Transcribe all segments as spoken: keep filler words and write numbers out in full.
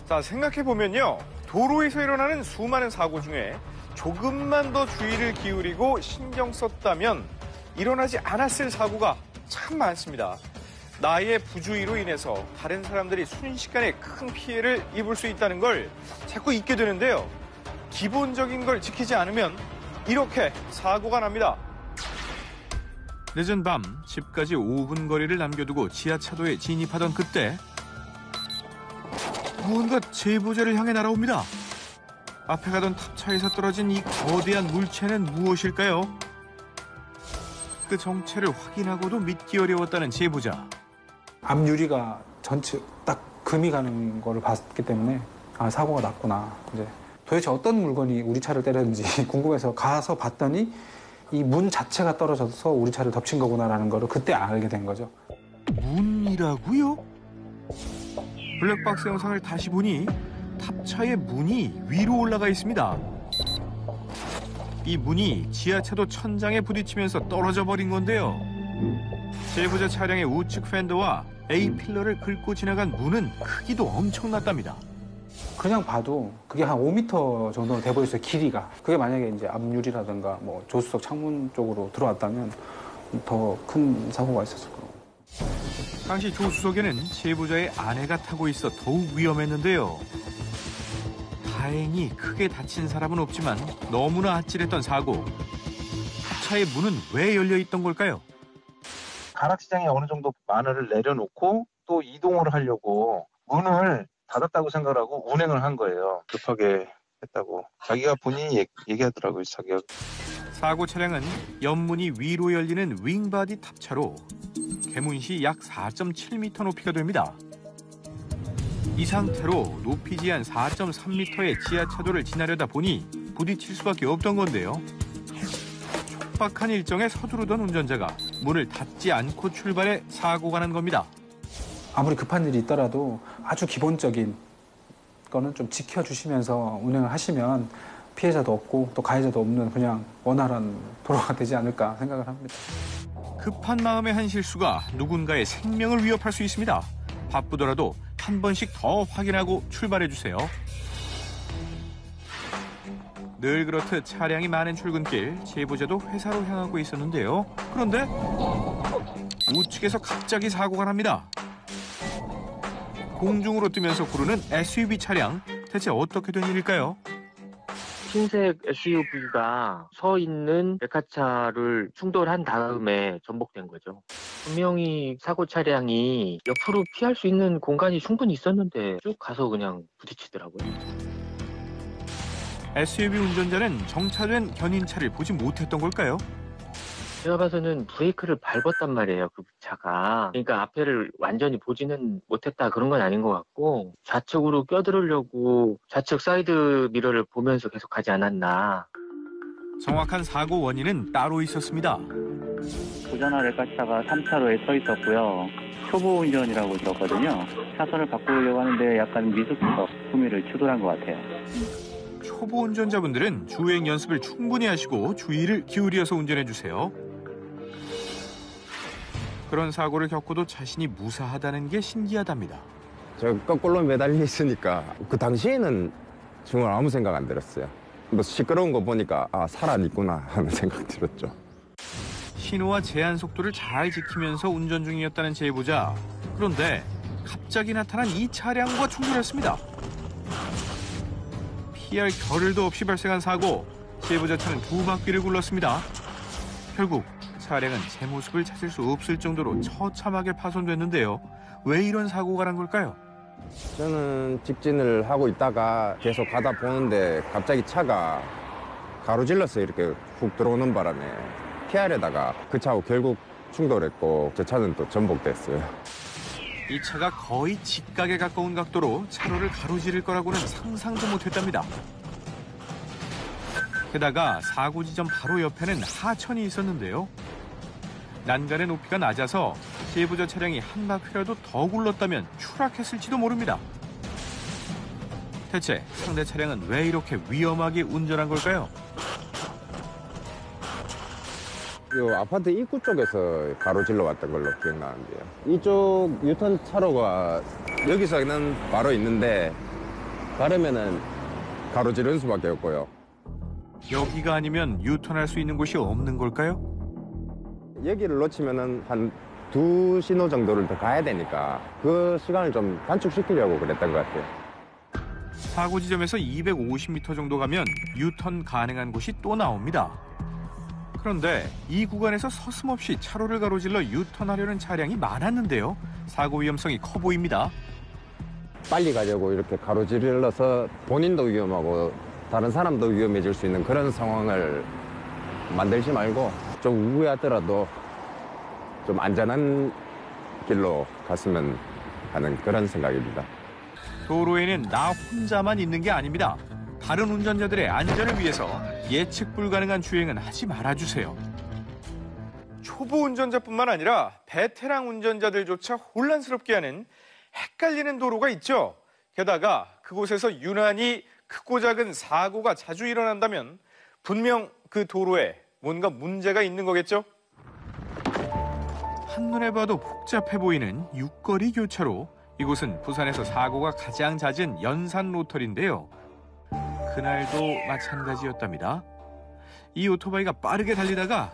자, 생각해보면요. 도로에서 일어나는 수많은 사고 중에 조금만 더 주의를 기울이고 신경 썼다면 일어나지 않았을 사고가 참 많습니다. 나의 부주의로 인해서 다른 사람들이 순식간에 큰 피해를 입을 수 있다는 걸 자꾸 잊게 되는데요. 기본적인 걸 지키지 않으면 이렇게 사고가 납니다. 늦은 밤 집까지 오 분 거리를 남겨두고 지하차도에 진입하던 그때 무언가 제보자를 향해 날아옵니다. 앞에 가던 탑차에서 떨어진 이 거대한 물체는 무엇일까요? 그 정체를 확인하고도 믿기 어려웠다는 제보자. 앞유리가 전체 딱 금이 가는 거를 봤기 때문에 아, 사고가 났구나. 이제 도대체 어떤 물건이 우리 차를 때렸는지 궁금해서 가서 봤더니 이 문 자체가 떨어져서 우리 차를 덮친 거구나라는 거를 그때 알게 된 거죠. 문이라고요? 블랙박스 영상을 다시 보니 탑차의 문이 위로 올라가 있습니다. 이 문이 지하차도 천장에 부딪히면서 떨어져 버린 건데요. 제보자 차량의 우측 팬더와 A필러를 긁고 지나간 문은 크기도 엄청났답니다. 그냥 봐도 그게 한 오 미터 정도 돼 보였어요, 길이가. 그게 만약에 이제 앞유리라든가 뭐 조수석 창문 쪽으로 들어왔다면 더 큰 사고가 있었을 거예요. 당시 조수석에는 제보자의 아내가 타고 있어 더욱 위험했는데요. 다행히 크게 다친 사람은 없지만 너무나 아찔했던 사고. 차의 문은 왜 열려 있던 걸까요? 가락시장에 어느 정도 마늘을 내려놓고 또 이동을 하려고 문을 닫았다고 생각하고 운행을 한 거예요. 급하게 했다고. 자기가 본인이 얘기, 얘기하더라고요, 자기가. 사고 차량은 옆문이 위로 열리는 윙바디 탑차로 개문시 약 사 점 칠 미터 높이가 됩니다. 이 상태로 높이 지한 사 점 삼 미터의 지하차도를 지나려다 보니 부딪힐 수밖에 없던 건데요. 촉박한 일정에 서두르던 운전자가 문을 닫지 않고 출발해 사고가 난 겁니다. 아무리 급한 일이 있더라도 아주 기본적인 거는 좀 지켜주시면서 운행을 하시면 피해자도 없고 또 가해자도 없는 그냥 원활한 도로가 되지 않을까 생각을 합니다. 급한 마음의 한 실수가 누군가의 생명을 위협할 수 있습니다. 바쁘더라도 한 번씩 더 확인하고 출발해주세요. 늘 그렇듯 차량이 많은 출근길, 제보자도 회사로 향하고 있었는데요. 그런데 우측에서 갑자기 사고가 납니다. 공중으로 뜨면서 구르는 에스유브이 차량, 대체 어떻게 된 일일까요? 흰색 에스유브이가 서 있는 백화차를 충돌한 다음에 전복된 거죠. 분명히 사고 차량이 옆으로 피할 수 있는 공간이 충분히 있었는데 쭉 가서 그냥 부딪히더라고요. 에스유브이 운전자는 정차된 견인차를 보지 못했던 걸까요? 제가 봐서는 브레이크를 밟았단 말이에요, 그 차가. 그러니까 앞에를 완전히 보지는 못했다 그런 건 아닌 것 같고 좌측으로 껴들으려고 좌측 사이드 미러를 보면서 계속 가지 않았나. 정확한 사고 원인은 따로 있었습니다. 고전화 레카차가 삼 차로에 서 있었고요. 초보 운전이라고 들었거든요. 차선을 바꾸려고 하는데 약간 미숙해서 후미를 추돌한 것 같아요. 초보 운전자분들은 주행 연습을 충분히 하시고 주의를 기울여서 운전해주세요. 그런 사고를 겪고도 자신이 무사하다는 게 신기하답니다. 저 거꾸로 매달려 있으니까 그 당시에는 정말 아무 생각 안 들었어요. 뭐 시끄러운 거 보니까 아, 살아있구나 하는 생각 들었죠. 신호와 제한 속도를 잘 지키면서 운전 중이었다는 제보자. 그런데 갑자기 나타난 이 차량과 충돌했습니다. 피할 겨를도 없이 발생한 사고. 제보자 차는 두 바퀴를 굴렀습니다. 결국 차량은 제 모습을 찾을 수 없을 정도로 처참하게 파손됐는데요. 왜 이런 사고가 난 걸까요? 저는 직진을 하고 있다가 계속 가다 보는데 갑자기 차가 가로질러서 이렇게 훅 들어오는 바람에 피하려다가 그 차하고 결국 충돌했고 제 차는 또 전복됐어요. 이 차가 거의 직각에 가까운 각도로 차로를 가로지를 거라고는 상상도 못했답니다. 게다가 사고 지점 바로 옆에는 하천이 있었는데요. 난간의 높이가 낮아서 제보자 차량이 한 바퀴라도 더 굴렀다면 추락했을지도 모릅니다. 대체 상대 차량은 왜 이렇게 위험하게 운전한 걸까요? 이 아파트 입구 쪽에서 가로질러 왔던 걸로 기억나는데요. 이쪽 유턴 차로가 여기서는 바로 있는데 다르면은 가로지르는 수밖에 없고요. 여기가 아니면 유턴할 수 있는 곳이 없는 걸까요? 여기를 놓치면은 한 두 신호 정도를 더 가야 되니까 그 시간을 좀 단축시키려고 그랬던 것 같아요. 사고 지점에서 이백오십 미터 정도 가면 유턴 가능한 곳이 또 나옵니다. 그런데 이 구간에서 서슴없이 차로를 가로질러 유턴하려는 차량이 많았는데요. 사고 위험성이 커 보입니다. 빨리 가려고 이렇게 가로지르러서 본인도 위험하고 다른 사람도 위험해질 수 있는 그런 상황을 만들지 말고 좀 우회하더라도 좀 안전한 길로 갔으면 하는 그런 생각입니다. 도로에는 나 혼자만 있는 게 아닙니다. 다른 운전자들의 안전을 위해서 예측 불가능한 주행은 하지 말아주세요. 초보 운전자뿐만 아니라 베테랑 운전자들조차 혼란스럽게 하는 헷갈리는 도로가 있죠. 게다가 그곳에서 유난히 크고 작은 사고가 자주 일어난다면 분명 그 도로에 뭔가 문제가 있는 거겠죠? 한눈에 봐도 복잡해 보이는 육거리 교차로. 이곳은 부산에서 사고가 가장 잦은 연산 로터리인데요. 그날도 마찬가지였답니다. 이 오토바이가 빠르게 달리다가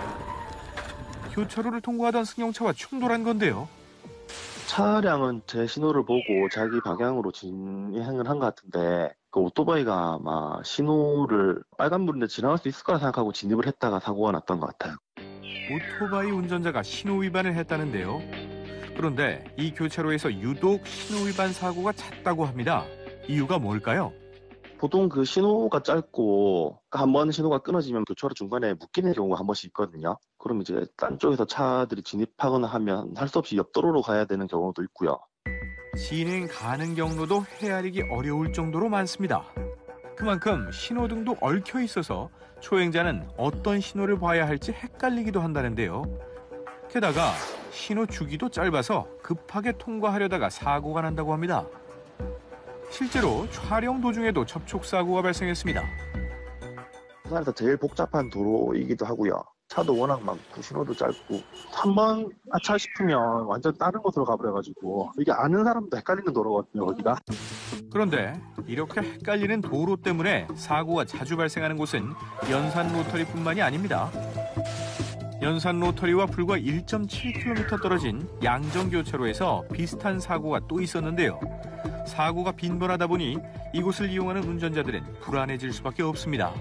교차로를 통과하던 승용차와 충돌한 건데요. 차량은 제 신호를 보고 자기 방향으로 진행을 한 것 같은데 그 오토바이가 아마 신호를 빨간불인데 지나갈 수 있을 거라 생각하고 진입을 했다가 사고가 났던 것 같아요. 오토바이 운전자가 신호 위반을 했다는데요. 그런데 이 교차로에서 유독 신호 위반 사고가 잦다고 합니다. 이유가 뭘까요? 보통 그 신호가 짧고 한 번 신호가 끊어지면 교차로 중간에 묶이는 경우가 한 번씩 있거든요. 그럼 이제 딴 쪽에서 차들이 진입하거나 하면 할 수 없이 옆도로로 가야 되는 경우도 있고요. 진행 가능 경로도 헤아리기 어려울 정도로 많습니다. 그만큼 신호등도 얽혀 있어서 초행자는 어떤 신호를 봐야 할지 헷갈리기도 한다는데요. 게다가 신호 주기도 짧아서 급하게 통과하려다가 사고가 난다고 합니다. 실제로 촬영 도중에도 접촉사고가 발생했습니다. 부산에서 제일 복잡한 도로이기도 하고요. 차도 워낙 많고 신호도 짧고 한 번 아차 싶으면 완전 다른 곳으로 가버려가지고 이게 아는 사람도 헷갈리는 도로거든요, 거기가. 그런데 이렇게 헷갈리는 도로 때문에 사고가 자주 발생하는 곳은 연산 로터리뿐만이 아닙니다. 연산 로터리와 불과 일 점 칠 킬로미터 떨어진 양정교차로에서 비슷한 사고가 또 있었는데요. 사고가 빈번하다 보니 이곳을 이용하는 운전자들은 불안해질 수밖에 없습니다.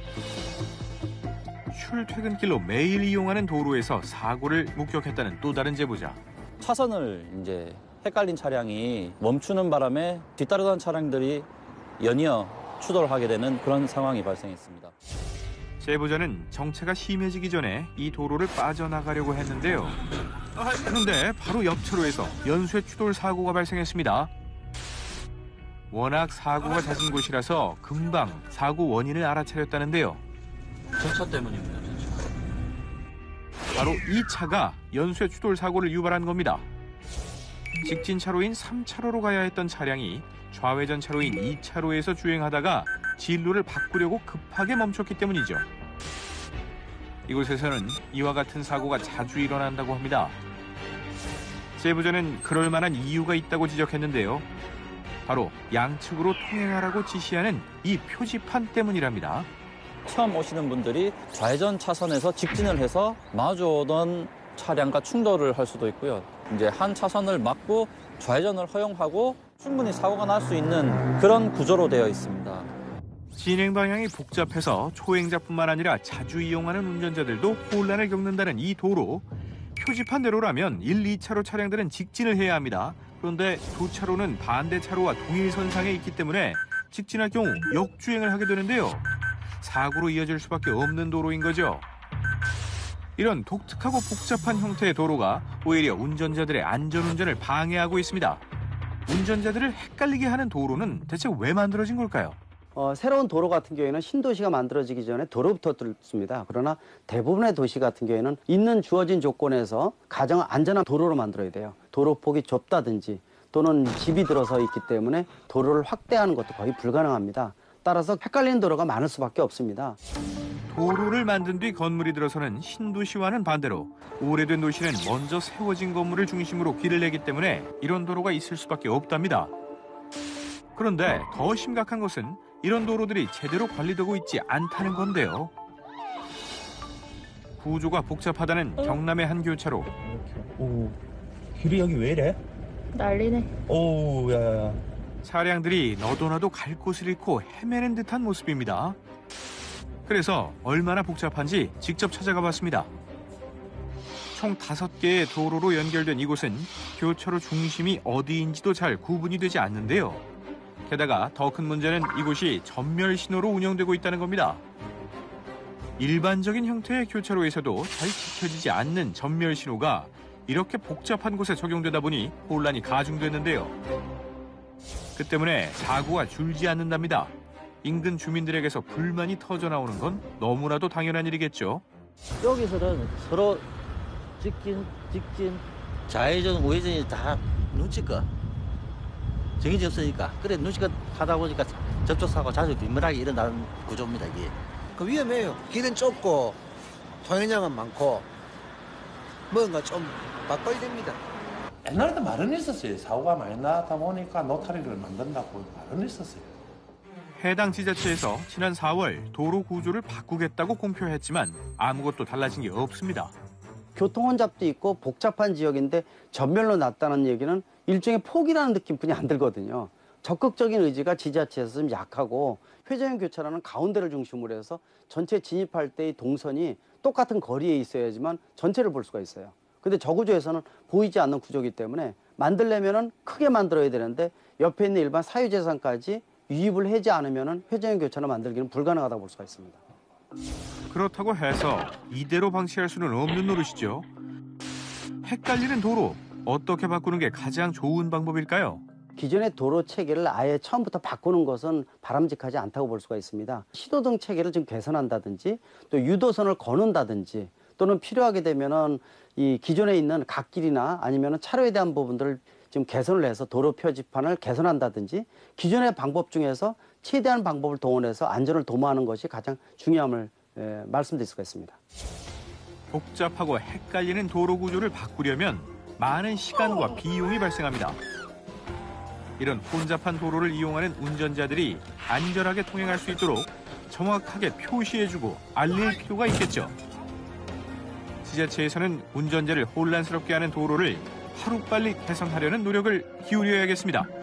출퇴근길로 매일 이용하는 도로에서 사고를 목격했다는 또 다른 제보자. 차선을 이제 헷갈린 차량이 멈추는 바람에 뒤따르던 차량들이 연이어 추돌하게 되는 그런 상황이 발생했습니다. 제보자는 정체가 심해지기 전에 이 도로를 빠져나가려고 했는데요. 그런데 바로 옆 차로에서 연쇄 추돌 사고가 발생했습니다. 워낙 사고가 잦은 곳이라서 금방 사고 원인을 알아차렸다는데요. 전차 때문입니다. 바로 이 차가 연쇄 추돌 사고를 유발한 겁니다. 직진 차로인 삼 차로로 가야 했던 차량이 좌회전 차로인 이 차로에서 주행하다가 진로를 바꾸려고 급하게 멈췄기 때문이죠. 이곳에서는 이와 같은 사고가 자주 일어난다고 합니다. 제보자는 그럴 만한 이유가 있다고 지적했는데요. 바로 양측으로 통행하라고 지시하는 이 표지판 때문이랍니다. 처음 오시는 분들이 좌회전 차선에서 직진을 해서 마주오던 차량과 충돌을 할 수도 있고요. 이제 한 차선을 막고 좌회전을 허용하고 충분히 사고가 날 수 있는 그런 구조로 되어 있습니다. 진행 방향이 복잡해서 초행자뿐만 아니라 자주 이용하는 운전자들도 혼란을 겪는다는 이 도로. 표지판대로라면 일, 이 차로 차량들은 직진을 해야 합니다. 그런데 두 차로는 반대 차로와 동일선상에 있기 때문에 직진할 경우 역주행을 하게 되는데요. 사고로 이어질 수밖에 없는 도로인 거죠. 이런 독특하고 복잡한 형태의 도로가 오히려 운전자들의 안전운전을 방해하고 있습니다. 운전자들을 헷갈리게 하는 도로는 대체 왜 만들어진 걸까요? 어, 새로운 도로 같은 경우에는 신도시가 만들어지기 전에 도로부터 뚫습니다. 그러나 대부분의 도시 같은 경우에는 있는 주어진 조건에서 가장 안전한 도로로 만들어야 돼요. 도로 폭이 좁다든지 또는 집이 들어서 있기 때문에 도로를 확대하는 것도 거의 불가능합니다. 따라서 헷갈리는 도로가 많을 수밖에 없습니다. 도로를 만든 뒤 건물이 들어서는 신도시와는 반대로 오래된 도시는 먼저 세워진 건물을 중심으로 길을 내기 때문에 이런 도로가 있을 수밖에 없답니다. 그런데 더 심각한 것은 이런 도로들이 제대로 관리되고 있지 않다는 건데요. 구조가 복잡하다는 경남의 한 교차로. 오, 길이 여기 왜 이래? 난리네. 오, 야. 차량들이 너도나도 갈 곳을 잃고 헤매는 듯한 모습입니다. 그래서 얼마나 복잡한지 직접 찾아가 봤습니다. 총 다섯 개의 도로로 연결된 이곳은 교차로 중심이 어디인지도 잘 구분이 되지 않는데요. 게다가 더 큰 문제는 이곳이 전멸 신호로 운영되고 있다는 겁니다. 일반적인 형태의 교차로에서도 잘 지켜지지 않는 전멸 신호가 이렇게 복잡한 곳에 적용되다 보니 혼란이 가중됐는데요. 그 때문에 사고가 줄지 않는답니다. 인근 주민들에게서 불만이 터져나오는 건 너무나도 당연한 일이겠죠. 여기서는 서로 직진, 직진, 좌회전, 우회전이 다 눈치껏 정해져 없으니까 그래 눈치껏 하다 보니까 접촉사고 자주 빈번하게 일어나는 구조입니다, 이게. 그 위험해요. 길은 좁고 통행량은 많고 뭔가 좀 바꿔야 됩니다. 옛날에도 말은 있었어요. 사고가 많이 나다 보니까 노타리를 만든다고 말은 있었어요. 해당 지자체에서 지난 사월 도로 구조를 바꾸겠다고 공표했지만 아무것도 달라진 게 없습니다. 교통 혼잡도 있고 복잡한 지역인데 전멸로 났다는 얘기는 일종의 포기라는 느낌뿐이 안 들거든요. 적극적인 의지가 지자체에서 좀 약하고 회전형 교차로는 가운데를 중심으로 해서 전체 진입할 때의 동선이 똑같은 거리에 있어야지만 전체를 볼 수가 있어요. 근데 저 구조에서는 보이지 않는 구조이기 때문에 만들려면은 크게 만들어야 되는데 옆에 있는 일반 사유재산까지 유입을 하지 않으면은 회전형 교차로 만들기는 불가능하다고 볼 수가 있습니다. 그렇다고 해서 이대로 방치할 수는 없는 노릇이죠. 헷갈리는 도로, 어떻게 바꾸는 게 가장 좋은 방법일까요? 기존의 도로 체계를 아예 처음부터 바꾸는 것은 바람직하지 않다고 볼 수가 있습니다. 시도등 체계를 좀 개선한다든지 또 유도선을 거는다든지 또는 필요하게 되면은 이 기존에 있는 갓길이나 아니면은 차로에 대한 부분들을 좀 개선을 해서 도로 표지판을 개선한다든지 기존의 방법 중에서 최대한 방법을 동원해서 안전을 도모하는 것이 가장 중요함을 예, 말씀드릴 수가 있습니다. 복잡하고 헷갈리는 도로 구조를 바꾸려면 많은 시간과 비용이 발생합니다. 이런 혼잡한 도로를 이용하는 운전자들이 안전하게 통행할 수 있도록 정확하게 표시해주고 알릴 필요가 있겠죠. 지자체에서는 운전자를 혼란스럽게 하는 도로를 하루빨리 개선하려는 노력을 기울여야겠습니다.